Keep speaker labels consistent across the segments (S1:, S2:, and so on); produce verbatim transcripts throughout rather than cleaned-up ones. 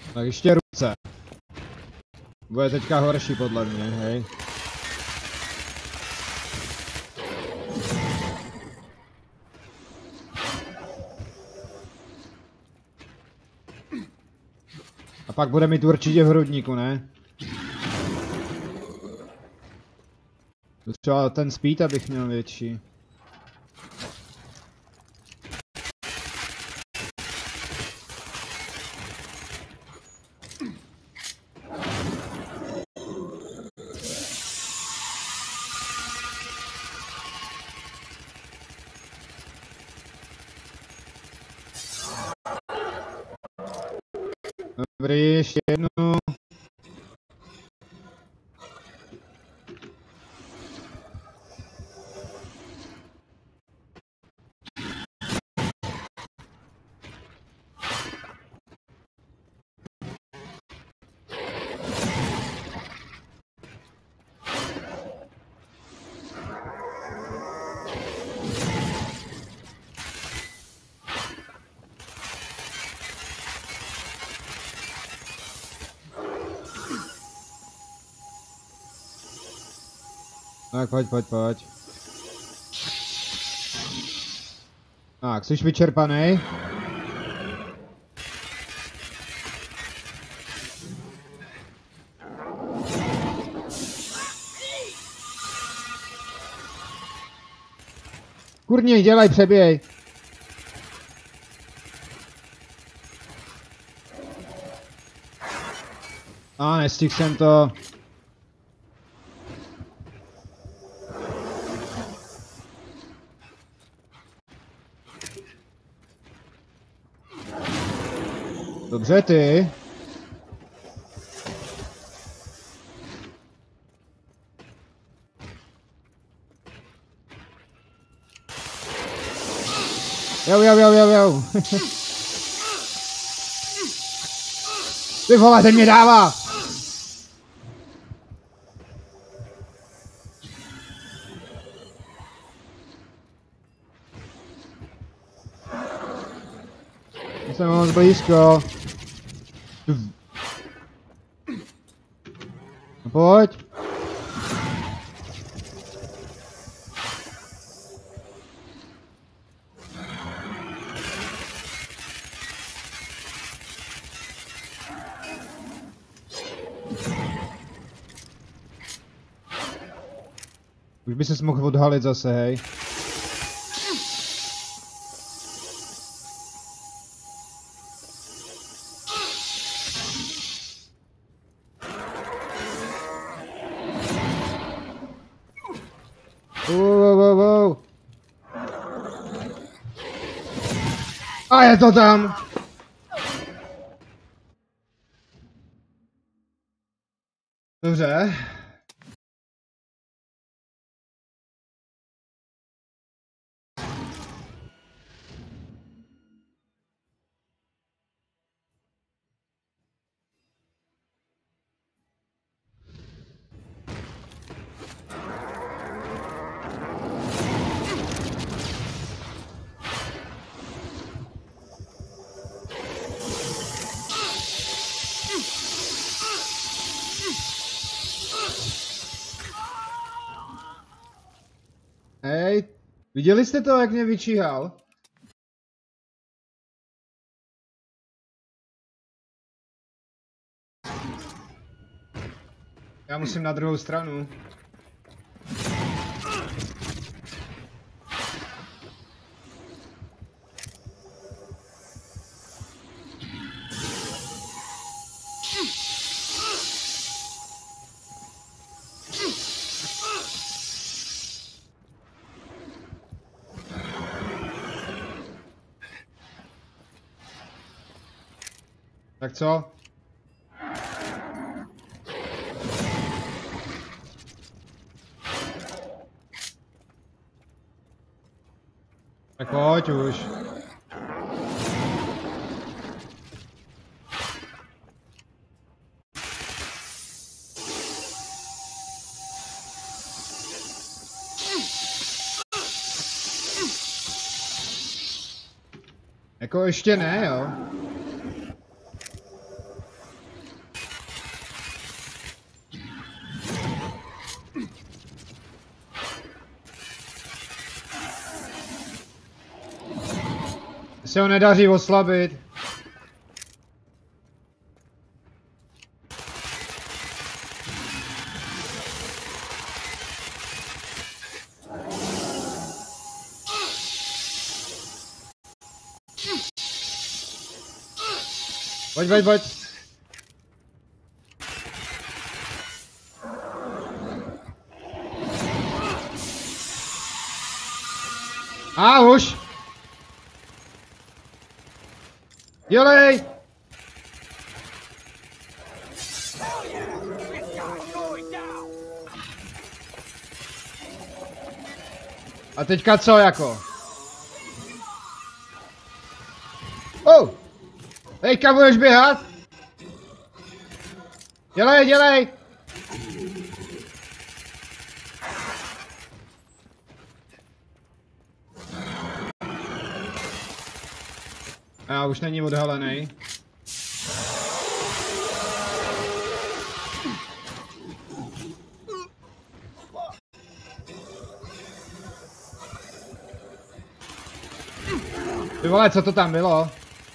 S1: Tak ještě ruce. Bude teďka horší podle mě, hej. A pak bude mít určitě v hrudníku, ne? Třeba ten speed, abych měl větší. Dobrý, ještě jednu. Tak pojď, pojď, pojď. Tak, jsi vyčerpaný? Kurně, dělaj, přeběj. A nestihl jsem to. Dobře, ty. Jo, jo, jo, jo, jo. Ty vole, ten mě dává. Jsem moc blízko. No pojď. Už by ses mohl odhalit zase, hej. Wow, wow, wow. A je to tam! Dobře. Hej, viděli jste to, jak mě vyčíhal? Já musím na druhou stranu. Tak co? Tak pojď už. Jako ještě ne, jo. Se ho nedaří oslabit. Pojď, pojď, pojď. A už. Dělej. A teďka co jako? Oh! Teďka budeš běhat? Dělej, dělej! A už není odhalený. Ty vole, co to tam bylo?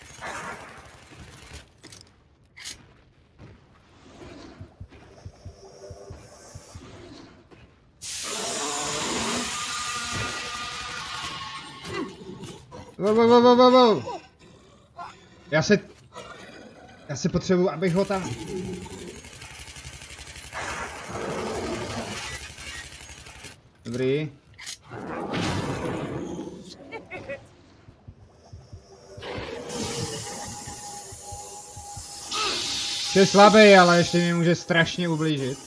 S1: Wow, wow, wow, wow, wow. Já se... Já se potřebuji, abych ho tam... Dobrý. Je slabý, ale ještě mi může strašně ublížit.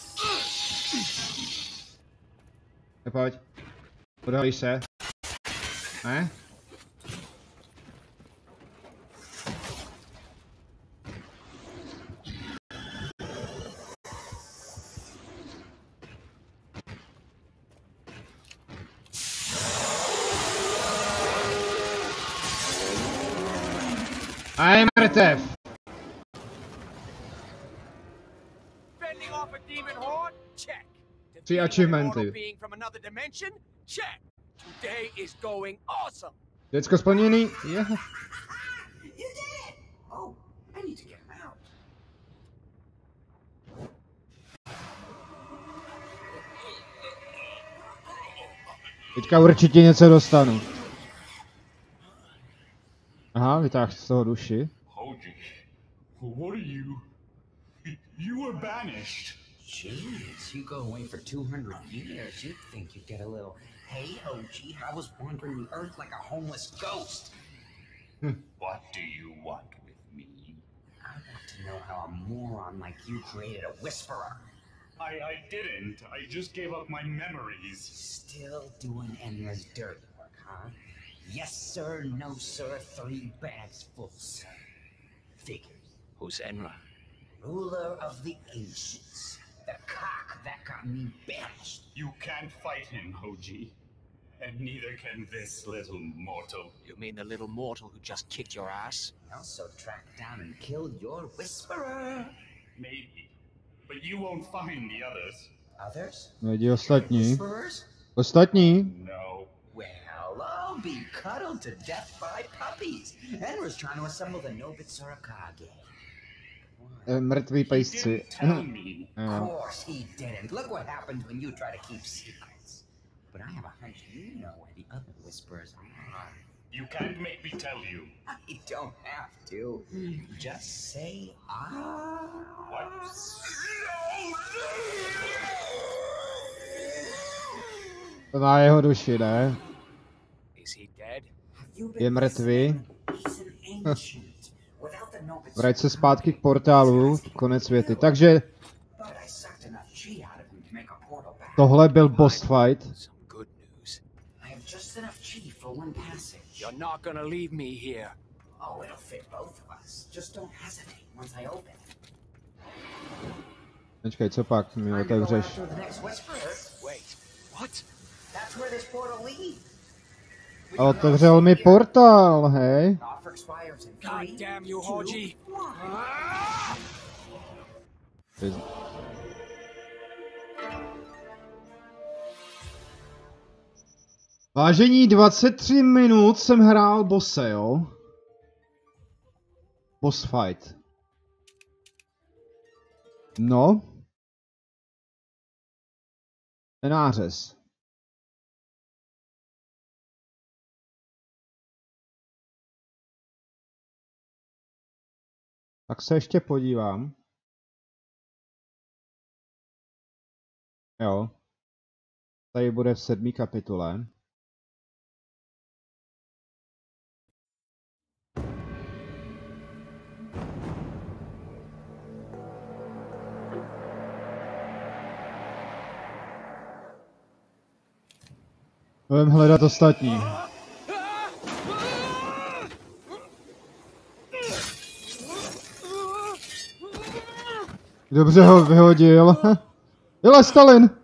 S1: Pojď. Podhalíš se. Ne? A je mrtev. Tři achievementy. Děcko splněný? Yeah. Teďka určitě něco dostanu. Aha, vytáhl z toho duši.
S2: Hoji, what are you? You were banished.
S3: Jeez, you go away for two hundred years. You'd think you'd get a little, hey, Hoji, I was wandering the earth like a homeless ghost.
S2: What do you want with me?
S3: I want to know how a moron like you created a whisperer.
S2: I, I didn't. I just gave up my memories.
S3: Still doing Enra's dirty work, huh? Yes, sir, no, sir, three bags full, sir. Figures.
S4: Who's Enra?
S3: Ruler of the ancients. The cock that got me banished.
S2: You can't fight him, Hoji. And neither can this little mortal.
S4: You mean the little mortal who just kicked your ass?
S3: I also tracked down and killed your whisperer.
S2: Maybe. But you won't find the others.
S3: Others?
S1: Najdi ostatní.
S3: Whisperers?
S1: Ostatní?
S2: No.
S3: Well, I'll be cuddled to death by puppies. Enra's trying to assemble the Nobitsura Kage.
S1: Mrtví pejsci.
S3: Of course he didn't. Look what happens when you try to keep secrets. But I have a hunch you know where the other whisperers are.
S2: You can't make me tell you.
S3: I don't have to. Just say ah.
S2: What?
S1: To má jeho duši, ne?
S4: Is he dead?
S1: Je mrtvý. Vrať se zpátky k portálu, konec věty. Takže tohle byl boss fight.
S4: You're not gonna leave me here.
S3: Oh, it'll fit both of us. Just don't hesitate once I open it.
S1: Počkej, co pak mi otevřeš?
S4: Wait, what?
S3: That's where this portal leads.
S1: A otevřel mi portál, hej?
S4: God damn you, Hoji!
S1: Vážení, dvacet tři minut jsem hrál bosse, jo? Boss fight. No. Nářez. Tak se ještě podívám. Jo. Tady bude v sedmý kapitole. Budeme hledat ostatní. Dobře ho vyhodil. Jele, Stalin!
S3: Oof,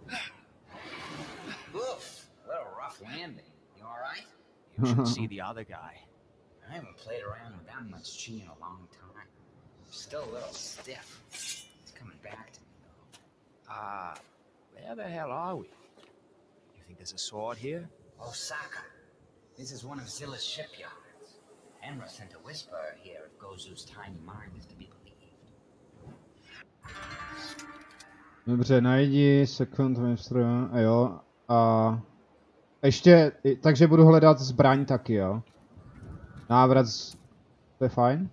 S3: a little rough landing. You alright?
S4: You should see the other guy.
S3: I haven't played around with that much chi in a long time. I'm still a little stiff. It's coming back to me though.
S4: Ah, uh, where the hell are we? You think there's a sword here?
S3: Osaka. This is one of Zilla's shipyards. Enra sent a whisperer here if Gozu's tiny mind is to be believed.
S1: Dobře, najdi second master, a jo, a ještě, takže budu hledat zbraň taky, jo. Návrat, z... to je fajn.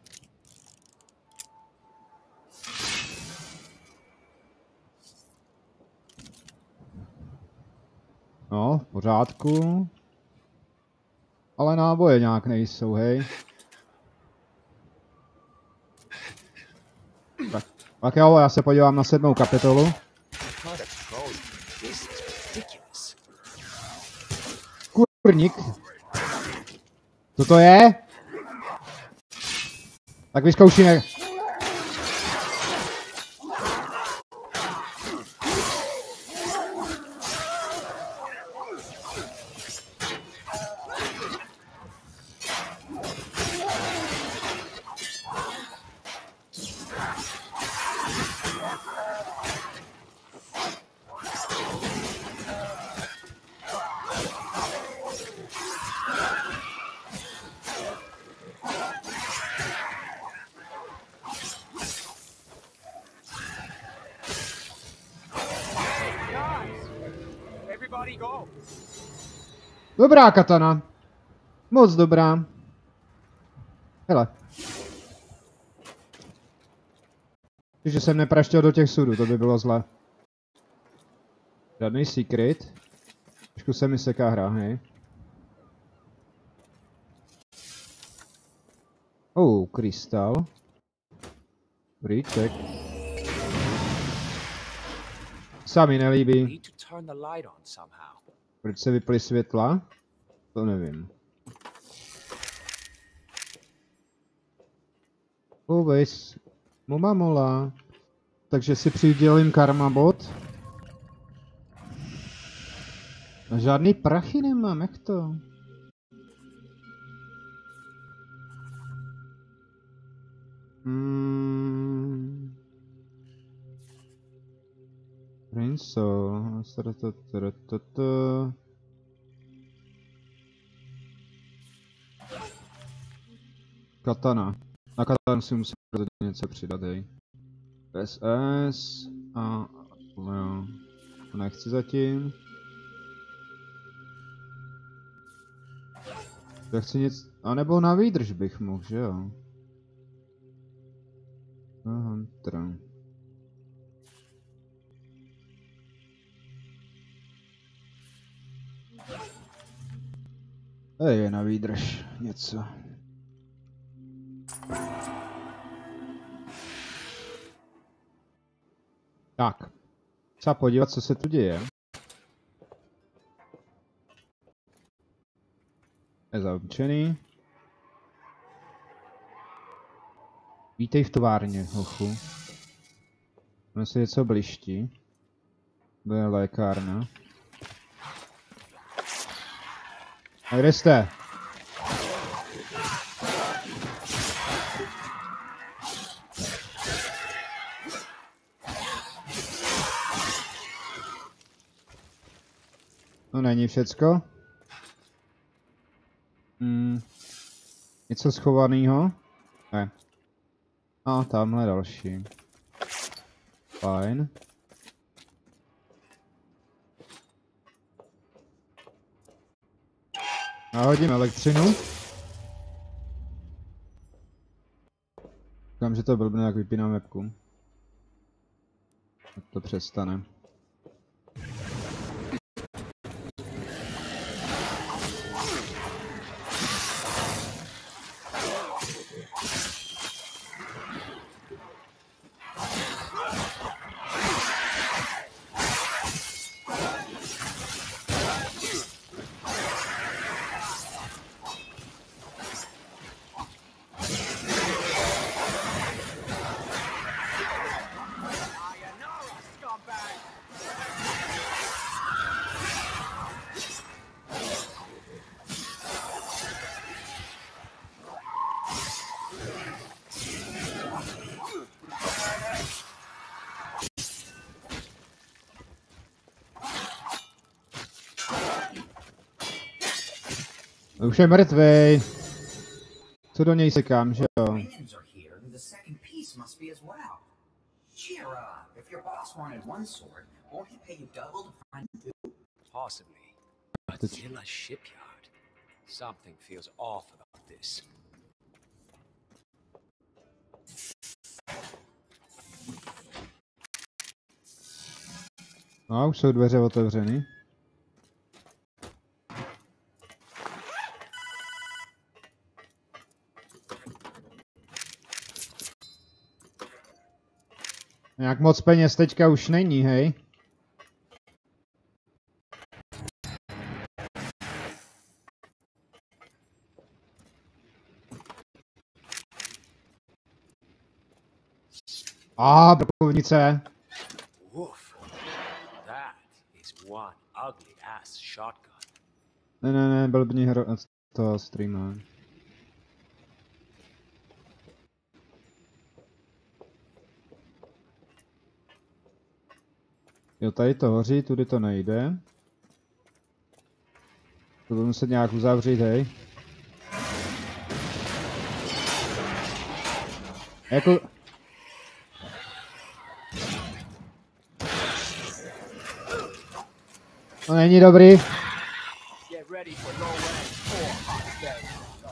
S1: No, v pořádku. Ale náboje nějak nejsou, hej. Tak, tak jo, já se podívám na sedmou kapitolu. Kurník. Co to je? Tak vyzkoušíme. Dobrá katana. Moc dobrá. Hele. Že jsem nepraštěl do těch sudů, to by bylo zlé. Žádný secret. Trošku se mi seká hra, hej. Oh, krystal. Bríček. Se mi nelíbí. Proč se vyply světla? To nevím. Always. Mola mola. Takže si přidělím karma bot. A žádný prachy nemám, jak to? Hmm. Rinso. Katana. Na katanu si musím něco přidat, hej. S S a jo. Nechci zatím. Já chci nic, a nebo na výdrž bych mohl, že jo? Hunter. Tady je na výdrž něco. Tak. Třeba podívat, co se tu děje. Je zavčený. Vítej v továrně, hochu. Ono se něco bliští. Bude lékárna. A kde jste? To není všecko. Hmm. Něco schovaného? Ne. A tamhle další. Fajn. Nahodím elektřinu. Říkám, že to blbne, jak vypínám webku. Tak to přestane. Už je mrtvej. Co do něj sekám, že jo?
S3: Minions are here, the second piece must be as well. Cheer up. If your boss wanted one sword, won't he pay you double to find two?
S4: Possibly. But Zilla Shipyard. Something feels off about this.
S1: No, už jsou dveře otevřeny. Nějak moc peněz teďka už není, hej? A brokovnice.
S4: Woof. That is one ugly ass shotgun.
S1: Ne, ne, ne, blbni hro... toho streama. Jo, tady to hoří, tudy to nejde. To budu muset nějak uzavřít, hej. Jako... To není dobrý.
S4: Get ready for low range four hot day.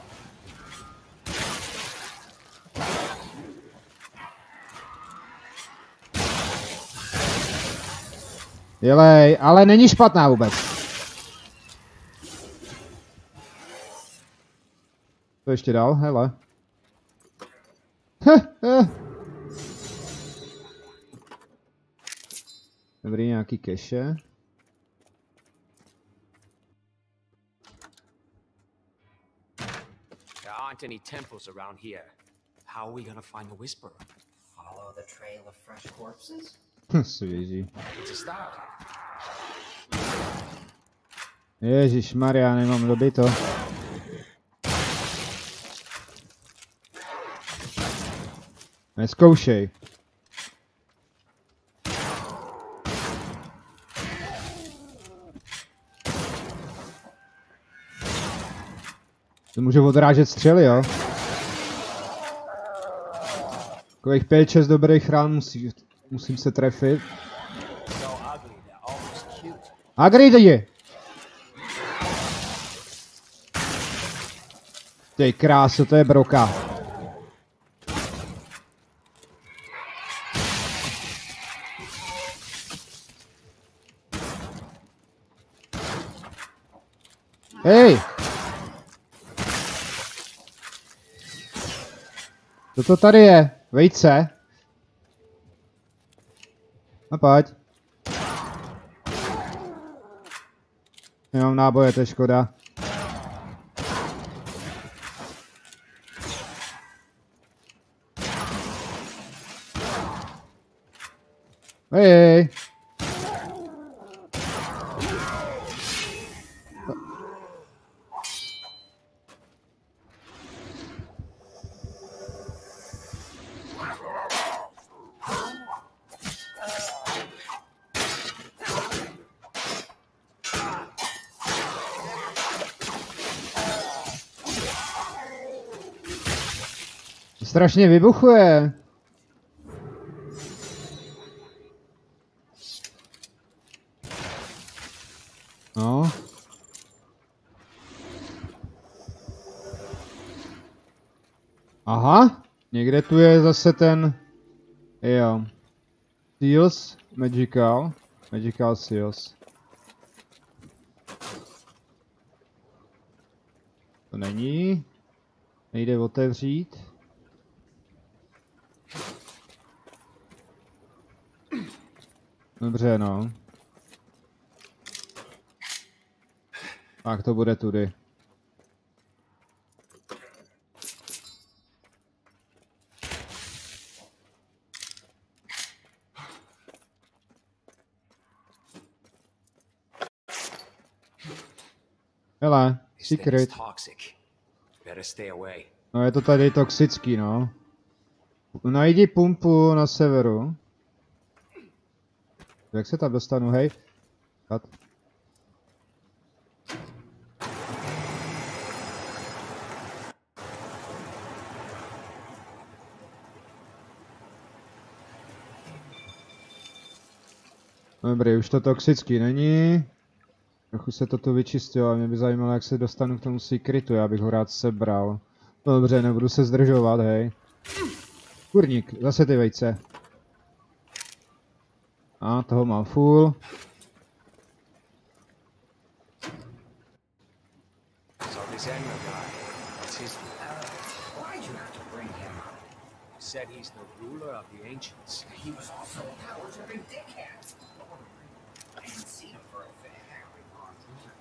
S1: Jelej, ale není špatná vůbec. To ještě dál, hele. Dobrý, nějaký keše.
S4: There aren't any temples around here. How are we gonna find the Whisperer?
S3: Follow the trail of fresh corpses?
S1: Svěží.
S4: It's a start.
S1: Ježišmarja, nemám dobito. Neskoušej. To může odrážet střely, jo? Takových pět šest dobrých rán musí, musím se trefit. Agri je! Ty kráso, to je broka. Hej! Co to tady je? Vejce? A pojď. Nemám náboje, to je škoda. Hej! Strašně vybuchuje. No. Aha, někde tu je zase ten, jo, Seals, Magical, Magical Seals. To není, nejde otevřít. Dobře, no. Tak to bude tudy. Hele, secret. No je to tady toxický, no. Najdi pumpu na severu. Jak se tam dostanu, hej? Kat. Dobrý, už to toxický není. Trochu se to tu vyčistilo a mě by zajímalo, jak se dostanu k tomu secretu, já bych ho rád sebral. Dobře, nebudu se zdržovat, hej. Kurník, zase ty vejce. A toho mám full.
S4: Said he's the ruler of the ancients.
S3: He was also a power-tripping dickhead. I haven't seen him for a very long time.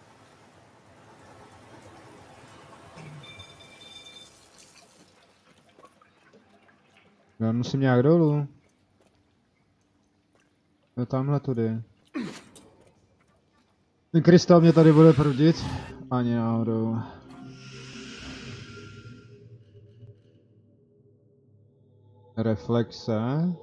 S1: Já musím nějak dolů. No tamhle tudy. Ten krystal mě tady bude prudit. Ani náhodou. Reflexe.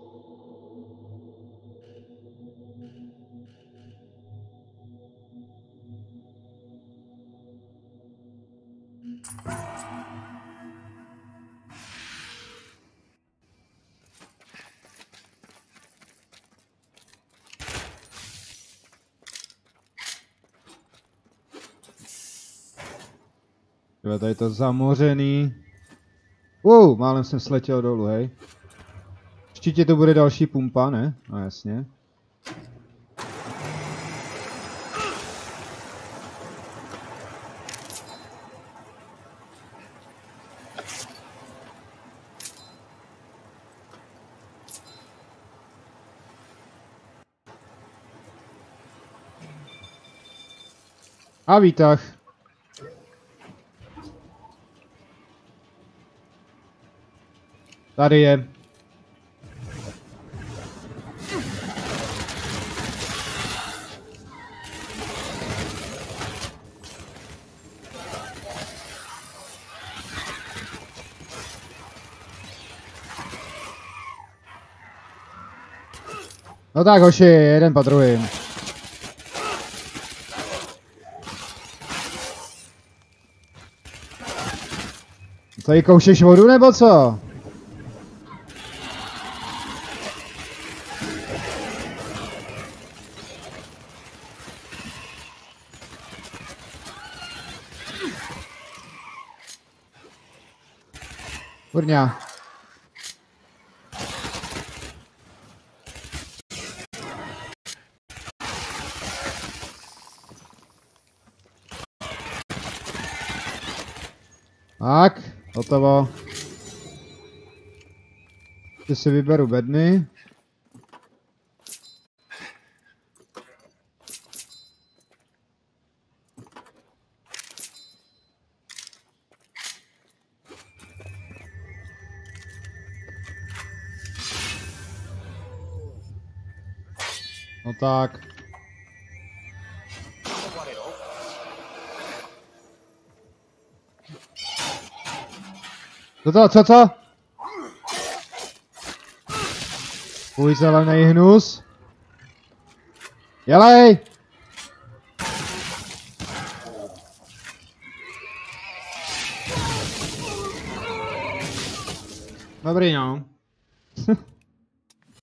S1: Jo, tady to zamořený. Wow, málem jsem sletěl dolů, hej. Určitě to bude další pumpa, ne? No jasně. A výtah. Tady je. No tak hoši, jeden po druhým. Co jí koušeš vodu nebo co? Kurňa. Tak, hotovo. Teď si vyberu bedny. No tak. Co to, co to? Tvůj zelený hnus. Jelej! Dobrý, no.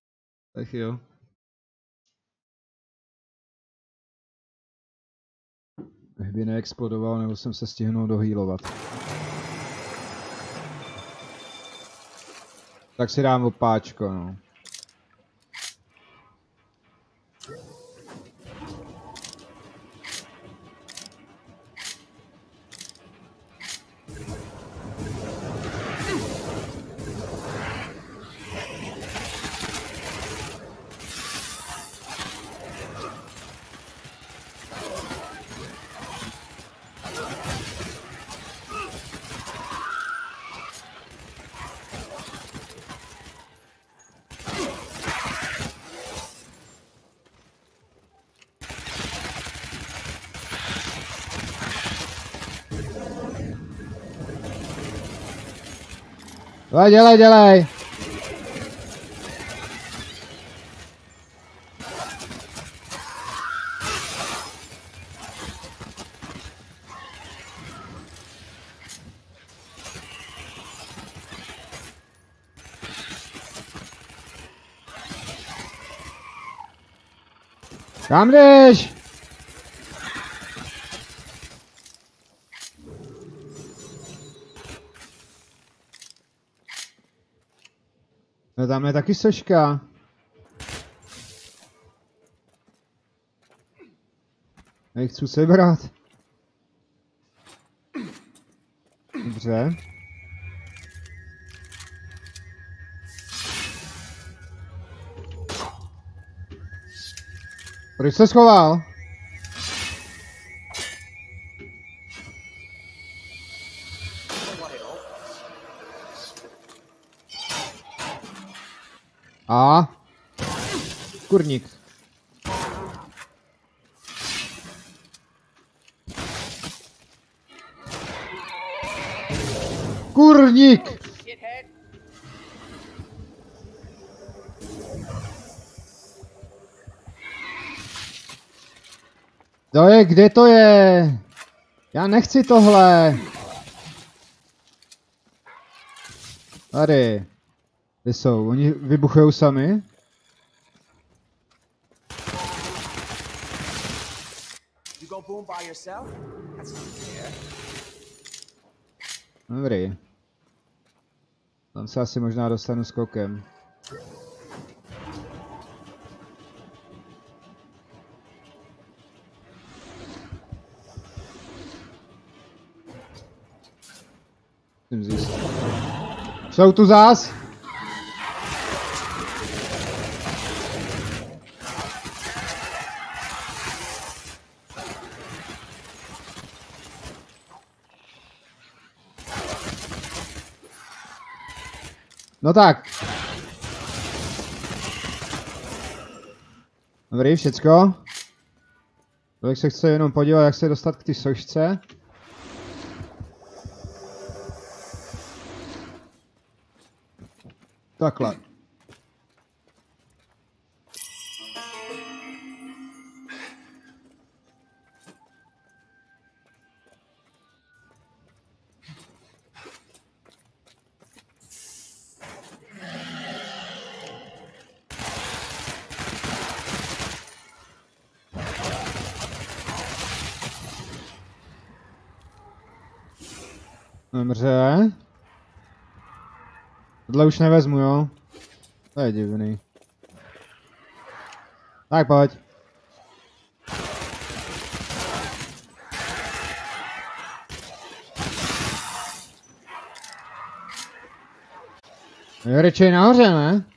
S1: Tak jo. Kdyby neexplodoval, nebo jsem se stihnul dohýlovat. Tak si dám opáčko, no. Dělej, dělej, dělej! Kam jdeš? No tam je taky soška. Já ji chci sebrat. Dobře. Proč se schoval? A kurník. Kurník! To je, kde to je? Já nechci tohle. Tady. Kde jsou? Oni vybuchujou sami?
S5: You go boom by yourself? That's not fair.
S1: Dobrý. Tam se asi možná dostanu skokem. Musím zjistit. Jsou tu zás? No tak. Dobrý, všecko. Člověk se chce jenom podívat, jak se dostat k té sošce. Takhle. Dobře. Tohle už nevezmu, jo? To je divný. Tak pojď. Je radši nahoře, ne?